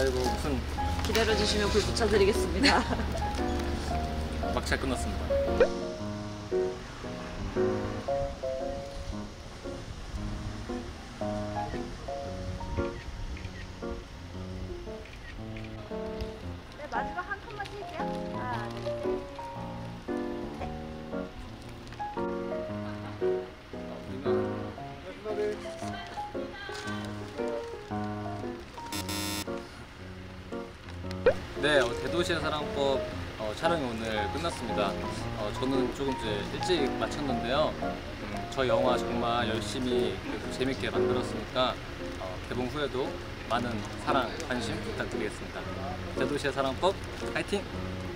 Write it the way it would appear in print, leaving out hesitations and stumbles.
아이고 무슨 기다려주시면 불 붙여드리겠습니다. 막 잘 끝났습니다. 네, 마지막 한 칸만 칠게요. 하나, 네, 대도시의 사랑법 촬영이 오늘 끝났습니다. 저는 조금 이제 일찍 마쳤는데요. 저희 영화 정말 열심히 그리고 재밌게 만들었으니까 개봉 후에도 많은 사랑, 관심 부탁드리겠습니다. 대도시의 사랑법 화이팅!